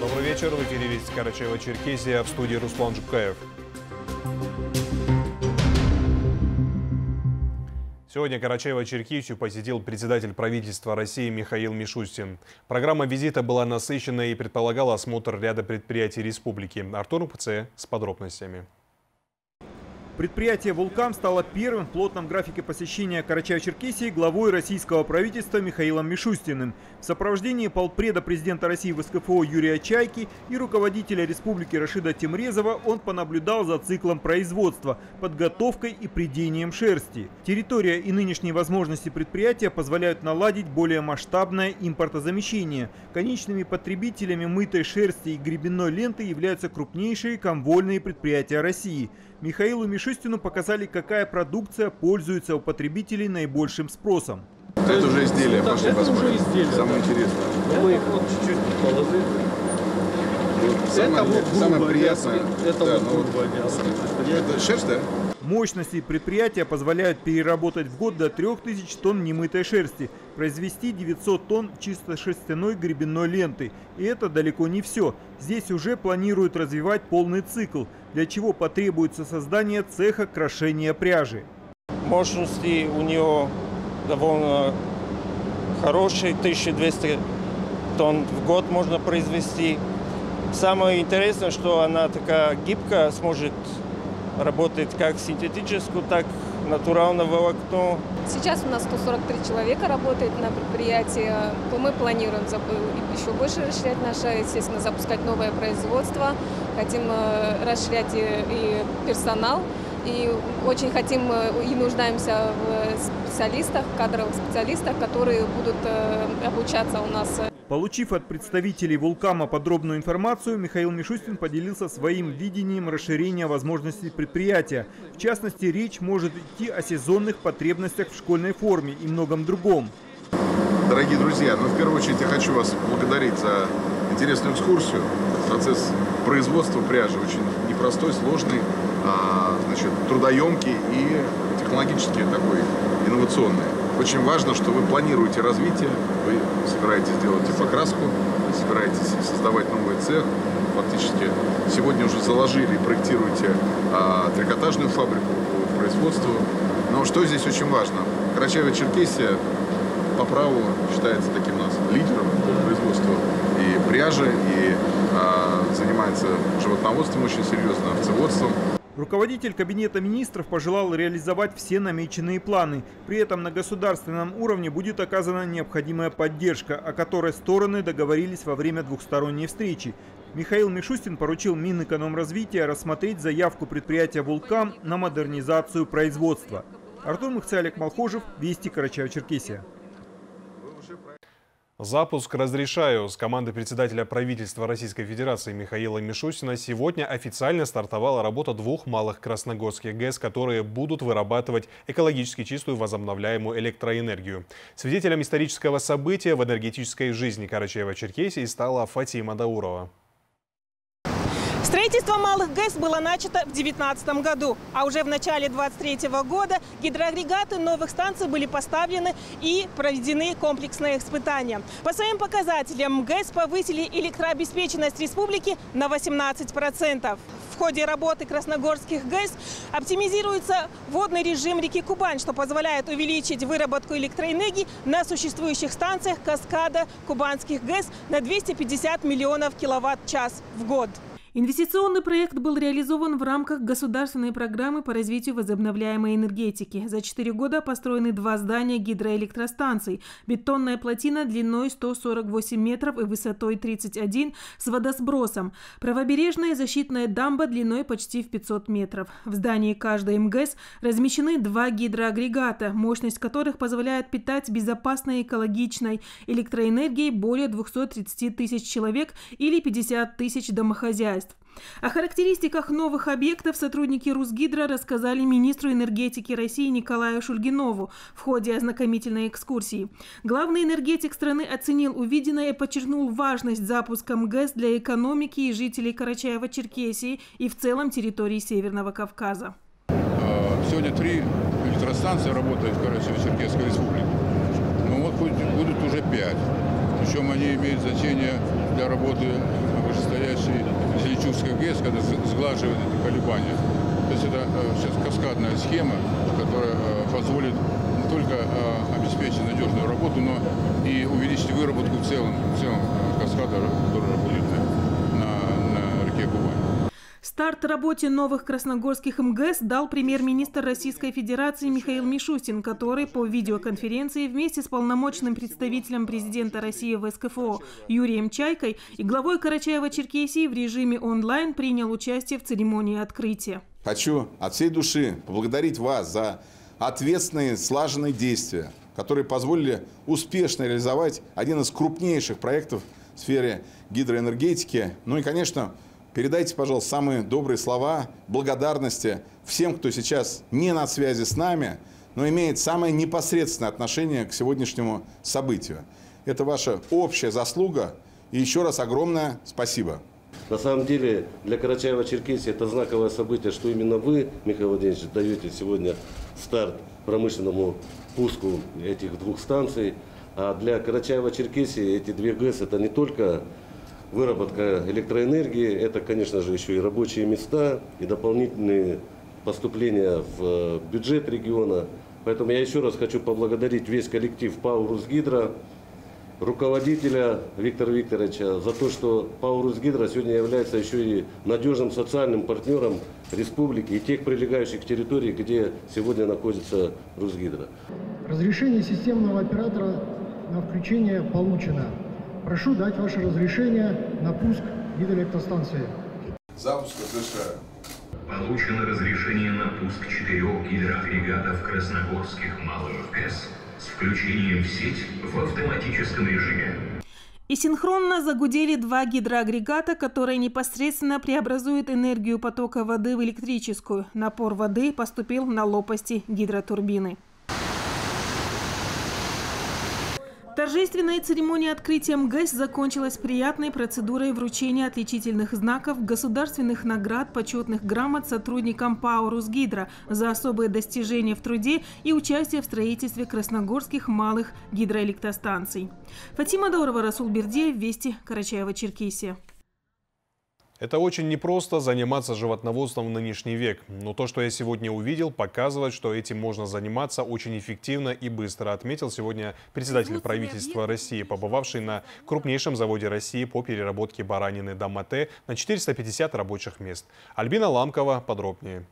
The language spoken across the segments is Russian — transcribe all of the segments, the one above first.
Добрый вечер. В эфире «Вести Карачаево-Черкесия», в студии Руслан Жукаев. Сегодня Карачаево-Черкесию посетил председатель правительства России Михаил Мишустин. Программа визита была насыщенной и предполагала осмотр ряда предприятий республики. Артур МПЦ с подробностями. Предприятие «Вулкан» стало первым в плотном графике посещения Карачаево-Черкесии главой российского правительства Михаилом Мишустиным. В сопровождении полпреда президента России в СКФО Юрия Чайки и руководителя республики Рашида Темрезова он понаблюдал за циклом производства, подготовкой и прядением шерсти. Территория и нынешние возможности предприятия позволяют наладить более масштабное импортозамещение. Конечными потребителями мытой шерсти и гребенной ленты являются крупнейшие комвольные предприятия России. Михаилу Мишустину показали, какая продукция пользуется у потребителей наибольшим спросом. Это уже изделия, пошли посмотрим. Самое интересное. Мы их вот чуть-чуть положили. Самое приятное. Это да, вот грубое мясо. Это шерсть, да? Мощности предприятия позволяют переработать в год до 3000 тонн немытой шерсти, произвести 900 тонн чисто шерстяной гребенной ленты. И это далеко не все. Здесь уже планируют развивать полный цикл, для чего потребуется создание цеха крошения пряжи. Мощности у нее довольно хорошие, 1200 тонн в год можно произвести. Самое интересное, что она такая гибкая, сможет работать как синтетическую, так и натуральное волокно. Сейчас у нас 143 человека работает на предприятии. Мы планируем еще больше расширять наше, естественно, запускать новое производство. Хотим расширять и персонал. И очень хотим и нуждаемся в специалистах, кадровых специалистах, которые будут обучаться у нас. Получив от представителей «Вулкама» подробную информацию, Михаил Мишустин поделился своим видением расширения возможностей предприятия. В частности, речь может идти о сезонных потребностях в школьной форме и многом другом. Дорогие друзья, в первую очередь я хочу вас поблагодарить за интересную экскурсию. Процесс производства пряжи очень непростой, сложный, трудоемкий и технологически такой инновационный. Очень важно, что вы планируете развитие, вы собираетесь делать и покраску, вы собираетесь создавать новый цех. Фактически сегодня уже заложили и проектируете трикотажную фабрику по производству. Но что здесь очень важно? Карачаево-Черкесия по праву считается таким у нас лидером по производству и пряжи, и занимается животноводством очень серьезно, овцеводством. Руководитель Кабинета министров пожелал реализовать все намеченные планы. При этом на государственном уровне будет оказана необходимая поддержка, о которой стороны договорились во время двухсторонней встречи. Михаил Мишустин поручил Минэкономразвития рассмотреть заявку предприятия «Вулкан» на модернизацию производства. Артур МПЦ, Олег Малхожев, Вести, Карачаево-Черкесия. Запуск «Разрешаю» с командой председателя правительства Российской Федерации Михаила Мишустина сегодня официально стартовала работа двух малых красногорских ГЭС, которые будут вырабатывать экологически чистую возобновляемую электроэнергию. Свидетелем исторического события в энергетической жизни Карачаево-Черкесии стала Фатима Даурова. Строительство малых ГЭС было начато в 2019 году, а уже в начале 2023 года гидроагрегаты новых станций были поставлены и проведены комплексные испытания. По своим показателям ГЭС повысили электрообеспеченность республики на 18%. В ходе работы красногорских ГЭС оптимизируется водный режим реки Кубань, что позволяет увеличить выработку электроэнергии на существующих станциях каскада кубанских ГЭС на 250 миллионов киловатт-час в год. Инвестиционный проект был реализован в рамках государственной программы по развитию возобновляемой энергетики. За 4 года построены 2 здания гидроэлектростанций. Бетонная плотина длиной 148 метров и высотой 31 с водосбросом. Правобережная защитная дамба длиной почти в 500 метров. В здании каждой МГЭС размещены 2 гидроагрегата, мощность которых позволяет питать безопасной и экологичной электроэнергией более 230 тысяч человек или 50 тысяч домохозяйств. О характеристиках новых объектов сотрудники Русгидро рассказали министру энергетики России Николаю Шульгинову в ходе ознакомительной экскурсии. Главный энергетик страны оценил увиденное и подчеркнул важность запуска МГЭС для экономики и жителей Карачаево-Черкесии и в целом территории Северного Кавказа. Сегодня 3 электростанции работают в Карачаево-Черкесской республике. Ну вот будут уже 5. Причем они имеют значение для работы вышестоящий Селичувская ГЭС, когда сглаживает эти колебания. То есть это сейчас каскадная схема, которая позволит не только обеспечить надежную работу, но и увеличить выработку в целом каскада, который работает на реке Кубань. Старт работе новых красногорских МГЭС дал премьер-министр Российской Федерации Михаил Мишустин, который по видеоконференции вместе с полномочным представителем президента России в СКФО Юрием Чайкой и главой Карачаево-Черкесии в режиме онлайн принял участие в церемонии открытия. Хочу от всей души поблагодарить вас за ответственные, слаженные действия, которые позволили успешно реализовать один из крупнейших проектов в сфере гидроэнергетики. Ну и, конечно, передайте, пожалуйста, самые добрые слова благодарности всем, кто сейчас не на связи с нами, но имеет самое непосредственное отношение к сегодняшнему событию. Это ваша общая заслуга. И еще раз огромное спасибо. На самом деле для Карачаева-Черкесии это знаковое событие, что именно вы, Михаил Владимирович, даете сегодня старт промышленному пуску этих двух станций. А для Карачаева-Черкесии эти две ГЭС это не только выработка электроэнергии, это, конечно же, еще и рабочие места, и дополнительные поступления в бюджет региона. Поэтому я еще раз хочу поблагодарить весь коллектив ПАО «Русгидро», руководителя Виктора Викторовича за то, что ПАО «Русгидро» сегодня является еще и надежным социальным партнером республики и тех прилегающих территорий, где сегодня находится «Русгидро». Разрешение системного оператора на включение получено. Прошу дать ваше разрешение на пуск гидроэлектростанции. Запуск разрешаю. Получено разрешение на пуск 4 гидроагрегатов красногорских малых ГЭС с включением в сеть в автоматическом режиме. И синхронно загудели два гидроагрегата, которые непосредственно преобразуют энергию потока воды в электрическую. Напор воды поступил на лопасти гидротурбины. Торжественная церемония открытия МГЭС закончилась приятной процедурой вручения отличительных знаков, государственных наград, почетных грамот сотрудникам ПАО «Русгидро» за особые достижения в труде и участие в строительстве красногорских малых гидроэлектростанций. Фатима Даурова, Расул Бердиев, Вести, Карачаево-Черкесия. Это очень непросто заниматься животноводством в нынешний век. Но то, что я сегодня увидел, показывает, что этим можно заниматься очень эффективно и быстро, отметил сегодня председатель правительства России, побывавший на крупнейшем заводе России по переработке баранины «Дамате» на 450 рабочих мест. Альбина Ламкова подробнее.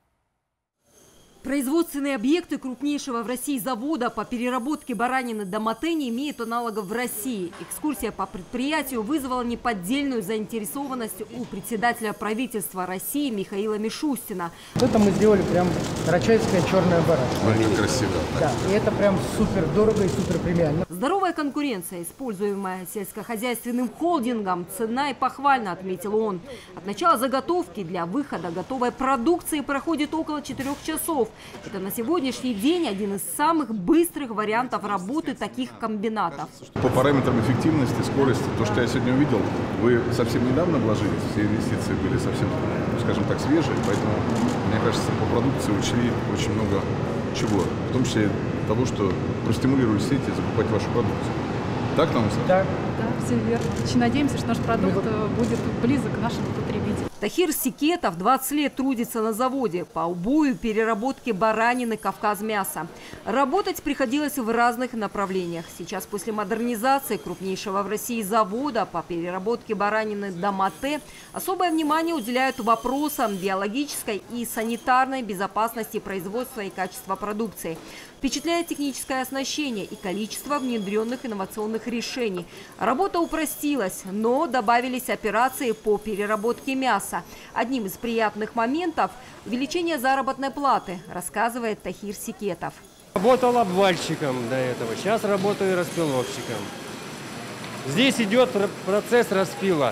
Производственные объекты крупнейшего в России завода по переработке баранины «Дамате» не имеют аналогов в России. Экскурсия по предприятию вызвала неподдельную заинтересованность у председателя правительства России Михаила Мишустина. Это мы сделали прям карачаевская черная баранина. Это красиво. Да, и это прям супер дорого и супер премиально. Здоровая конкуренция, используемая сельскохозяйственным холдингом, ценна и похвальна, отметил он. От начала заготовки для выхода готовой продукции проходит около 4 часов. Это на сегодняшний день один из самых быстрых вариантов работы таких комбинатов. По параметрам эффективности, скорости, то, что я сегодня увидел, вы совсем недавно вложились, все инвестиции были совсем, скажем так, свежие, поэтому, мне кажется, по продукции учли очень много чего, в том числе того, что простимулировали сети закупать вашу продукцию. Так, нам? Да, все верно. Очень надеемся, что наш продукт будет близок к нашим потребителям. Тахир Сикетов 20 лет трудится на заводе по убою и переработке баранины «Кавказмясо». Работать приходилось в разных направлениях. Сейчас после модернизации крупнейшего в России завода по переработке баранины «Дамате» особое внимание уделяют вопросам биологической и санитарной безопасности производства и качества продукции. Впечатляет техническое оснащение и количество внедренных инновационных решений. Работа упростилась, но добавились операции по переработке мяса. Одним из приятных моментов – увеличение заработной платы, рассказывает Тахир Сикетов. Работал обвальщиком до этого, сейчас работаю распиловщиком. Здесь идет процесс распила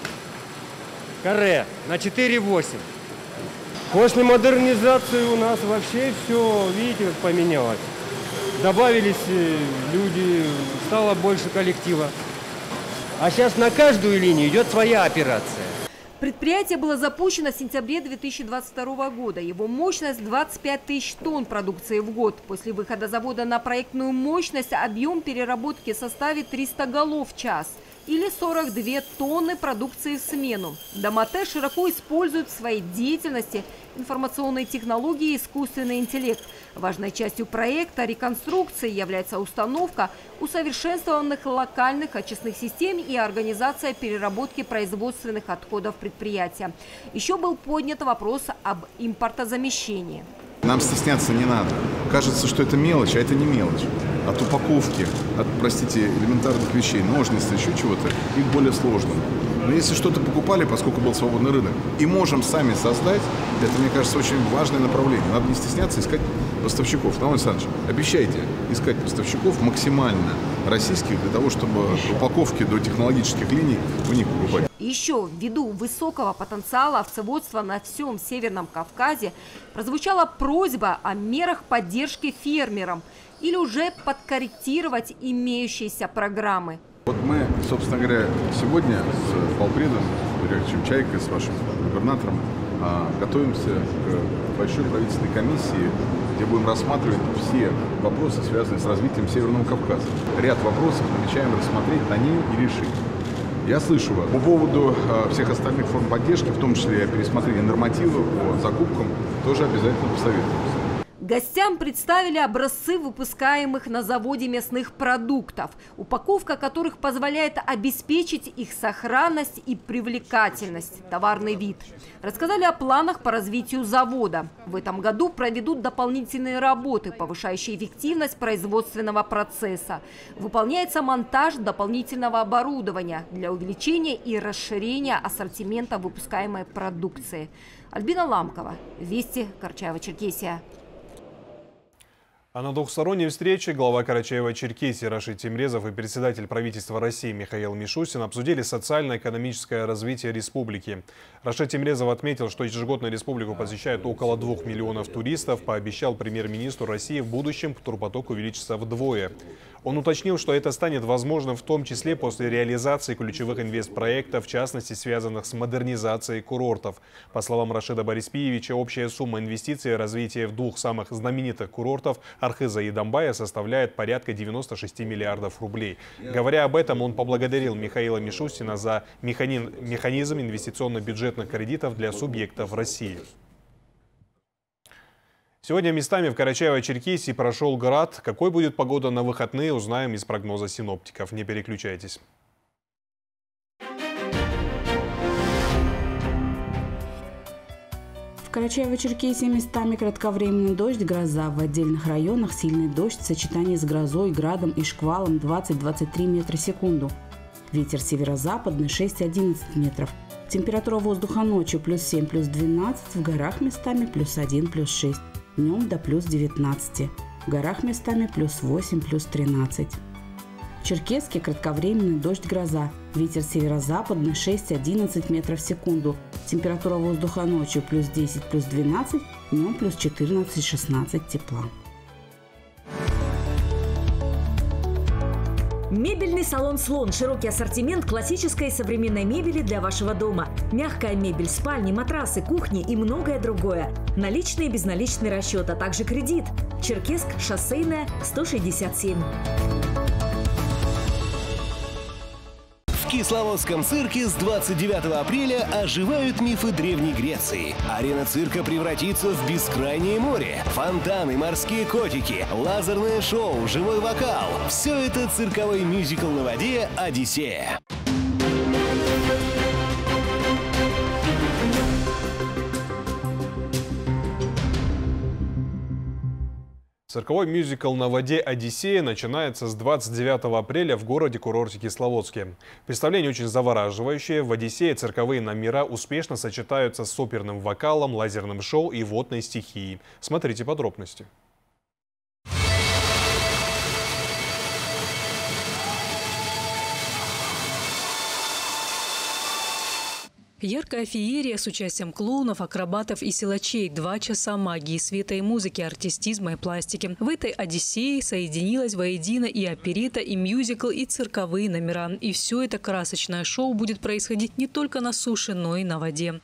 каре на 4,8. После модернизации у нас вообще все, видите, как поменялось. Добавились люди, стало больше коллектива. А сейчас на каждую линию идет своя операция. Предприятие было запущено в сентябре 2022 года. Его мощность 25 тысяч тонн продукции в год. После выхода завода на проектную мощность объем переработки составит 300 голов в час. или 42 тонны продукции в смену. Домате широко использует в своей деятельности информационные технологии и искусственный интеллект. Важной частью проекта реконструкции является установка усовершенствованных локальных очистных систем и организация переработки производственных отходов предприятия. Еще был поднят вопрос об импортозамещении. Нам стесняться не надо. Кажется, что это мелочь, а это не мелочь. От упаковки, от, простите, элементарных вещей, ножниц, еще чего-то, их более сложно. Но если что-то покупали, поскольку был свободный рынок, и можем сами создать, это, мне кажется, очень важное направление. Надо не стесняться искать поставщиков. Наум Александрович, обещайте искать поставщиков максимально российских для того, чтобы от упаковки до технологических линий у них покупать. Еще ввиду высокого потенциала овцеводства на всем Северном Кавказе прозвучала просьба о мерах поддержки фермерам или уже подкорректировать имеющиеся программы. Вот мы, собственно говоря, сегодня с полпредом Юрием Чайкой, с вашим губернатором, готовимся к большой правительственной комиссии, где будем рассматривать все вопросы, связанные с развитием Северного Кавказа. Ряд вопросов намечаем рассмотреть на ней и решить. Я слышу вас. По поводу всех остальных форм поддержки, в том числе пересмотрения нормативов по закупкам, тоже обязательно посоветуемся. Гостям представили образцы выпускаемых на заводе мясных продуктов, упаковка которых позволяет обеспечить их сохранность и привлекательность, товарный вид. Рассказали о планах по развитию завода. В этом году проведут дополнительные работы, повышающие эффективность производственного процесса. Выполняется монтаж дополнительного оборудования для увеличения и расширения ассортимента выпускаемой продукции. Альбина Ламкова, Вести, Карачаево-Черкесия. А на двухсторонней встрече глава Карачаево-Черкесии Рашид Темрезов и председатель правительства России Михаил Мишустин обсудили социально-экономическое развитие республики. Рашид Темрезов отметил, что ежегодно республику посещают около 2 миллионов туристов. Пообещал премьер-министру России в будущем турпоток увеличится вдвое. Он уточнил, что это станет возможным в том числе после реализации ключевых инвестпроектов, в частности связанных с модернизацией курортов. По словам Рашида Бориспиевича, общая сумма инвестиций в развитие двух самых знаменитых курортов Архыза и Домбая составляет порядка 96 миллиардов рублей. Говоря об этом, он поблагодарил Михаила Мишустина за механизм инвестиционно-бюджетных кредитов для субъектов России. Сегодня местами в Карачаево-Черкесии прошел град. Какой будет погода на выходные, узнаем из прогноза синоптиков. Не переключайтесь. В Карачаево-Черкесии местами кратковременный дождь, гроза. В отдельных районах сильный дождь в сочетании с грозой, градом и шквалом 20-23 метра в секунду. Ветер северо-западный 6-11 метров. Температура воздуха ночью +7, +12, в горах местами +1, +6. Днем до +19. В горах местами +8, +13. В Черкесске кратковременный дождь, гроза. Ветер северо-западный 6-11 метров в секунду. Температура воздуха ночью +10, +12, днем +14-16 тепла. Мебельный салон «Слон». Широкий ассортимент классической и современной мебели для вашего дома. Мягкая мебель, спальни, матрасы, кухни и многое другое. Наличный и безналичный расчет, а также кредит. Черкесск, Шоссейная, 167. В Кисловодском цирке с 29 апреля оживают мифы Древней Греции. Арена цирка превратится в бескрайнее море. Фонтаны, морские котики, лазерное шоу, живой вокал. Все это цирковой мюзикл на воде «Одиссея». Цирковой мюзикл «На воде Одиссея» начинается с 29 апреля в городе-курорте Кисловодске. Представление очень завораживающее. В «Одиссее» цирковые номера успешно сочетаются с оперным вокалом, лазерным шоу и водной стихией. Смотрите подробности. Яркая феерия с участием клоунов, акробатов и силачей. 2 часа магии, света и музыки, артистизма и пластики. В этой «Одиссее» соединилась воедино и оперетта, и мюзикл, и цирковые номера. И все это красочное шоу будет происходить не только на суше, но и на воде.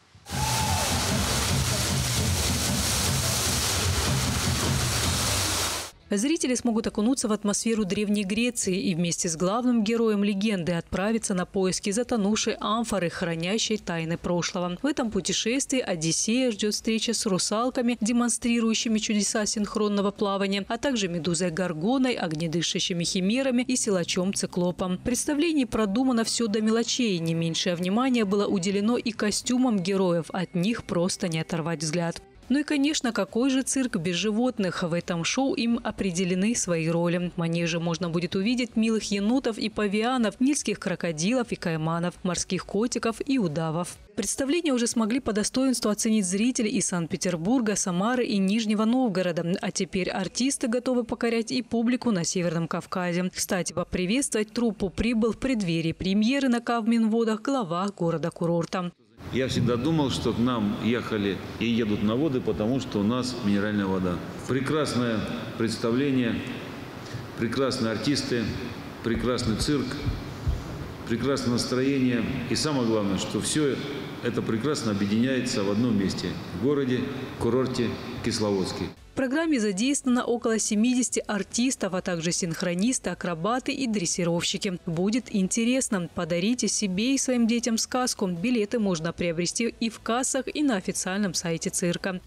Зрители смогут окунуться в атмосферу Древней Греции и вместе с главным героем легенды отправиться на поиски затонувшей амфоры, хранящей тайны прошлого. В этом путешествии Одиссея ждет встреча с русалками, демонстрирующими чудеса синхронного плавания, а также медузой Горгоной, огнедышащими химерами и силачом Циклопом. В представлении продумано все до мелочей. Не меньшее внимание было уделено и костюмам героев. От них просто не оторвать взгляд. Ну и, конечно, какой же цирк без животных? В этом шоу им определены свои роли. В манеже можно будет увидеть милых енотов и павианов, нильских крокодилов и кайманов, морских котиков и удавов. Представление уже смогли по достоинству оценить зрители из Санкт-Петербурга, Самары и Нижнего Новгорода. А теперь артисты готовы покорять и публику на Северном Кавказе. Кстати, поприветствовать труппу прибыл в преддверии премьеры на Кавминводах глава города-курорта. Я всегда думал, что к нам ехали и едут на воды, потому что у нас минеральная вода. Прекрасное представление, прекрасные артисты, прекрасный цирк, прекрасное настроение. И самое главное, что все это прекрасно объединяется в одном месте – в городе, курорте Кисловодске. В программе задействовано около 70 артистов, а также синхронисты, акробаты и дрессировщики. Будет интересно. Подарите себе и своим детям сказку. Билеты можно приобрести и в кассах, и на официальном сайте цирка.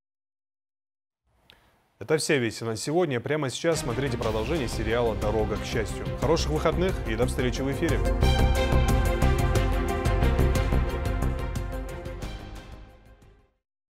Это все вести на сегодня. Прямо сейчас смотрите продолжение сериала «Дорога к счастью». Хороших выходных и до встречи в эфире.